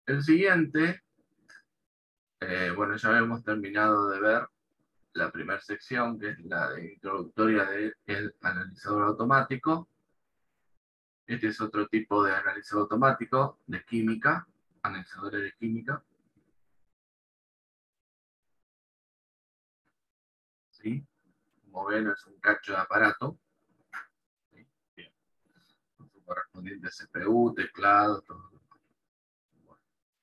El siguiente, bueno, ya hemos terminado de ver la primera sección, que es la de introductoria del analizador automático. Este es otro tipo de analizador automático de química, analizadores de química. ¿Sí? Como ven, es un cacho de aparato. ¿Sí? Bien. Con su correspondiente CPU, teclado, todo. Bueno.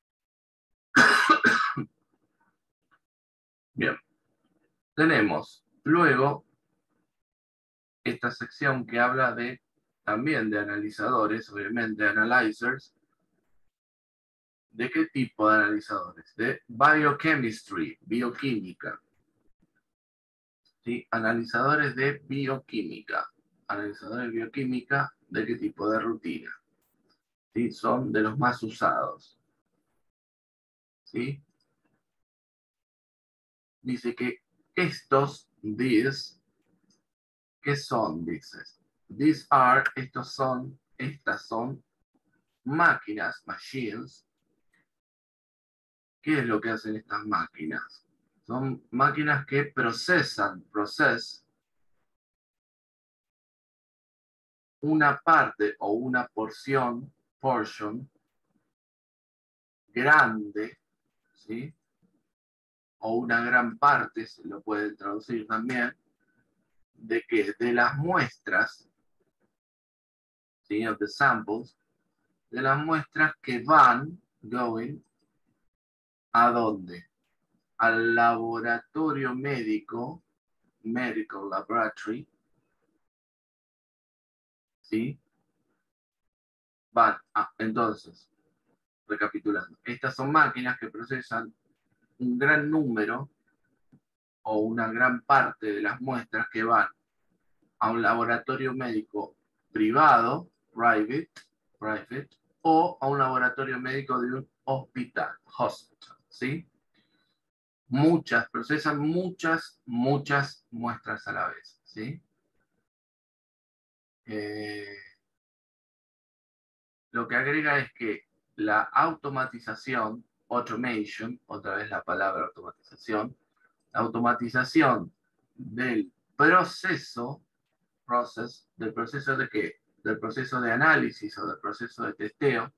Bien. Tenemos luego esta sección que habla también de analizadores, obviamente analyzers. ¿De qué tipo de analizadores? De biochemistry, bioquímica. ¿Sí? Analizadores de bioquímica. Analizadores de bioquímica, ¿de qué tipo? De rutina. ¿Sí? Son de los más usados. ¿Sí? Dice que these, ¿qué son? Dices. Estas son máquinas, machines. ¿Qué es lo que hacen estas máquinas? Son máquinas que procesan, una parte o una portion grande, ¿sí? O una gran parte, se lo puede traducir también, de que de las muestras, ¿sí? Of the samples, de las muestras que going, ¿a dónde? Al laboratorio médico, medical laboratory, ¿sí? Entonces, recapitulando, estas son máquinas que procesan un gran número o una gran parte de las muestras que van a un laboratorio médico privado, private, o a un laboratorio médico de un hospital, ¿sí? Procesan muchas muestras a la vez, ¿sí? Eh, lo que agrega es que la automatización, automation, otra vez la palabra automatización, la automatización del proceso, del proceso de qué? Del proceso de análisis o del proceso de testeo,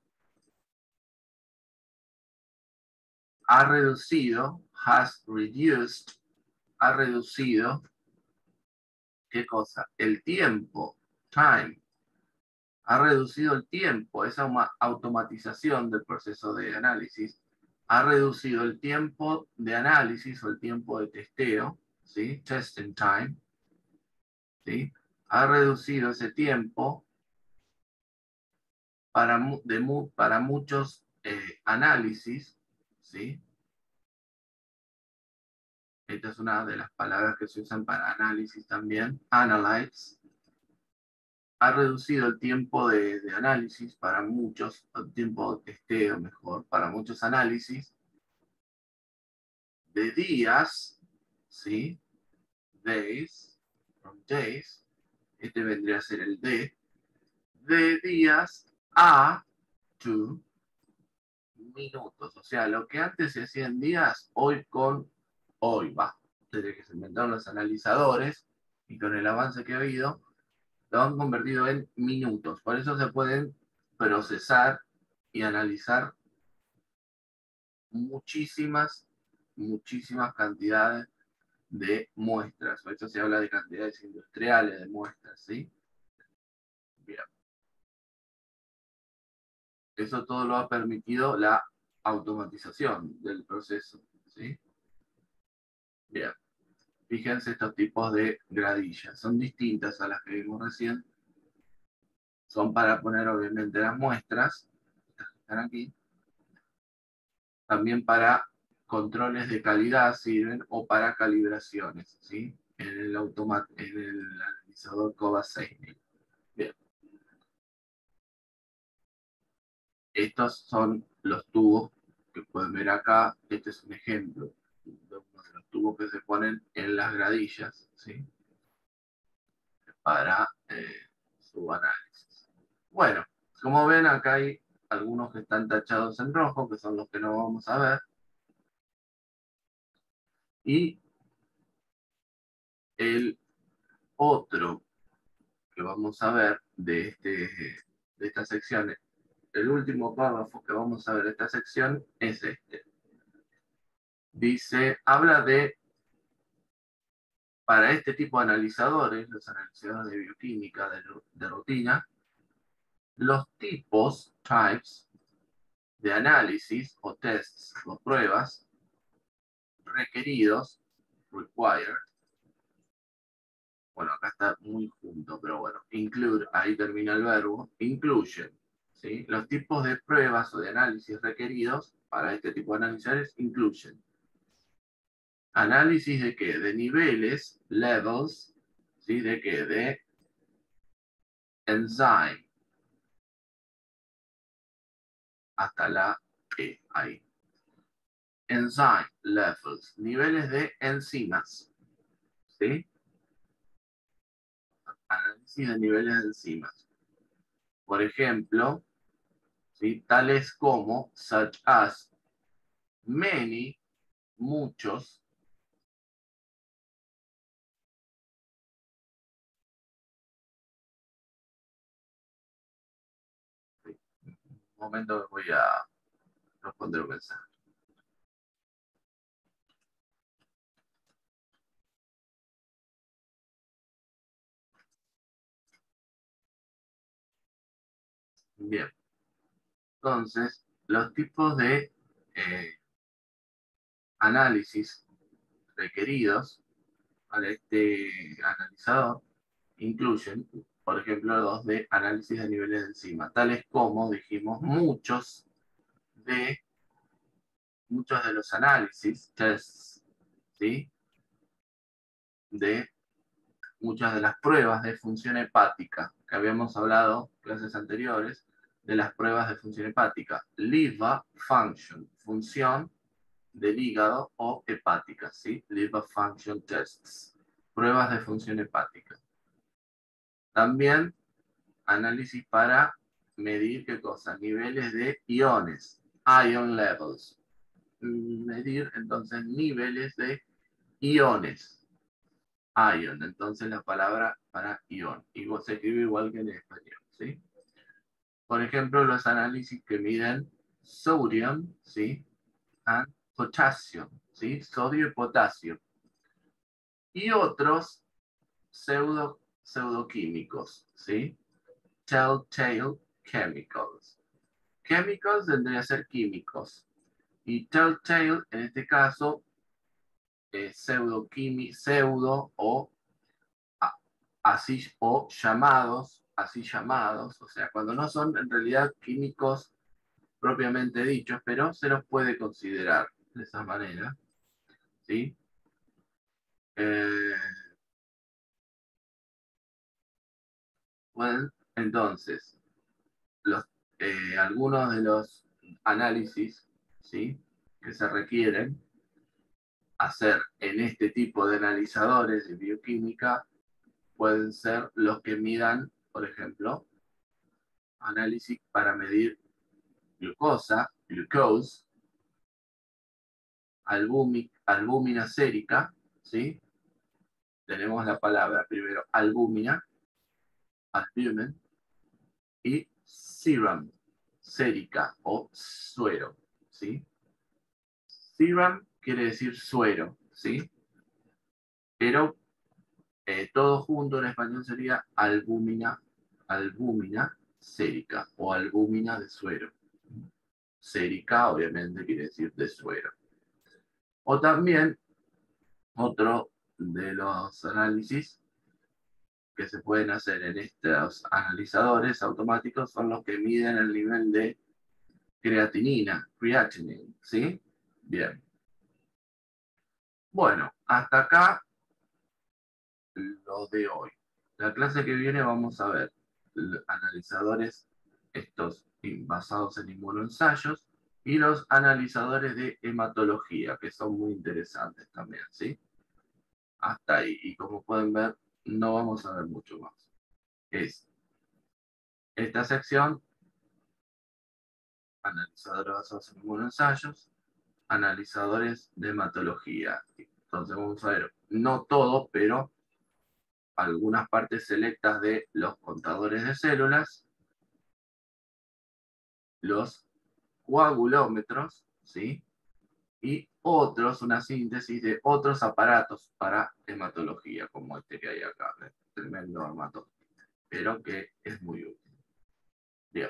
ha reducido, ¿qué cosa? El tiempo, time, ha reducido el tiempo, esa automatización del proceso de análisis, ha reducido el tiempo de análisis o el tiempo de testeo, ¿sí? Testing time, ¿sí? Ha reducido ese tiempo para muchos análisis, ¿sí? Esta es una de las palabras que se usan para análisis también, analyze. Ha reducido el tiempo de análisis para muchos, el tiempo de testeo mejor, para muchos análisis, de días, ¿sí? Days, from days, este vendría a ser el de días a to minutos. O sea, lo que antes se hacía en días, hoy va. Desde que se inventaron los analizadores y con el avance que ha habido, lo han convertido en minutos. Por eso se pueden procesar y analizar muchísimas cantidades de muestras. Por eso se habla de cantidades industriales de muestras, ¿sí? Bien. Eso todo lo ha permitido la automatización del proceso, ¿sí? Bien. Fíjense estos tipos de gradillas. Son distintas a las que vimos recién. Son para poner obviamente las muestras, estas que están aquí. También para controles de calidad sirven o para calibraciones, ¿sí? En el analizador Kobayashi. Bien. Estos son los tubos que pueden ver acá. Este es un ejemplo de uno de los tubos que se ponen en las gradillas, ¿sí? Para su análisis. Bueno, como ven, acá hay algunos que están tachados en rojo, que son los que no vamos a ver. Y el otro que vamos a ver de esta sección, el último párrafo que vamos a ver de esta sección es este. Dice, habla de, para este tipo de analizadores, los analizadores de bioquímica de rutina, los tipos, types, de análisis o tests o pruebas requeridos, required, bueno, acá está muy junto, pero bueno, include, ahí termina el verbo, inclusion, ¿sí? Los tipos de pruebas o de análisis requeridos para este tipo de análisis incluyen análisis de qué, de niveles, levels, ¿sí? De qué, de enzyme, hasta la E, ahí. Enzyme levels, niveles de enzimas, ¿sí? Análisis de niveles de enzimas. Por ejemplo, ¿sí? Tales como, such as, many, muchos, ¿sí? Un momento que voy a responder un mensaje. Bien, entonces, los tipos de análisis requeridos para este analizador incluyen, por ejemplo, los de análisis de niveles de enzima, tales como, dijimos, muchos de los análisis, tests, ¿sí? De muchas de las pruebas de función hepática, que habíamos hablado en clases anteriores, de las pruebas de función hepática. Liver function, función del hígado o hepática, ¿sí? Liver function tests, pruebas de función hepática. También análisis para medir qué cosa, niveles de iones, ion levels. Medir entonces niveles de iones, ion, entonces la palabra para ion, y se escribe igual que en español, ¿sí? Por ejemplo, los análisis que miden sodium, ¿sí? And potassium, ¿sí? Sodio y potasio. Y otros pseudoquímicos, ¿sí? Telltale chemicals. Chemicals tendría que ser químicos. Y telltale, en este caso, pseudo así o llamados, así llamados, o sea, cuando no son en realidad químicos propiamente dichos, pero se los puede considerar de esa manera, ¿sí? Eh, bueno, entonces, algunos de los análisis, ¿sí? Que se requieren hacer en este tipo de analizadores de bioquímica pueden ser los que midan, por ejemplo, análisis para medir glucosa, glucose, albúmina sérica, ¿sí? Tenemos la palabra primero albúmina, albumen, y serum, sérica o suero, ¿sí? Serum quiere decir suero, ¿sí? Pero todo junto en español sería albúmina sérica o albúmina de suero. Sérica obviamente quiere decir de suero. O también otro de los análisis que se pueden hacer en estos analizadores automáticos son los que miden el nivel de creatinina, creatinine, ¿sí? Bien. Bueno, hasta acá lo de hoy. La clase que viene vamos a ver analizadores estos basados en inmunoensayos y los analizadores de hematología, que son muy interesantes también, ¿sí? Hasta ahí. Y como pueden ver, no vamos a ver mucho más. Es esta sección analizadores basados en inmunoensayos, analizadores de hematología. Entonces vamos a ver, no todo, pero algunas partes selectas de los contadores de células, los coagulómetros, ¿sí? Y otros, una síntesis de otros aparatos para hematología, como este que hay acá, el tremendo hemato, pero que es muy útil. Bien.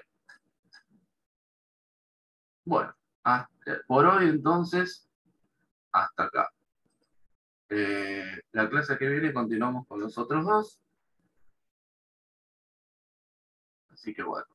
Bueno, por hoy entonces, hasta acá. La clase que viene continuamos con los otros dos. Así que bueno.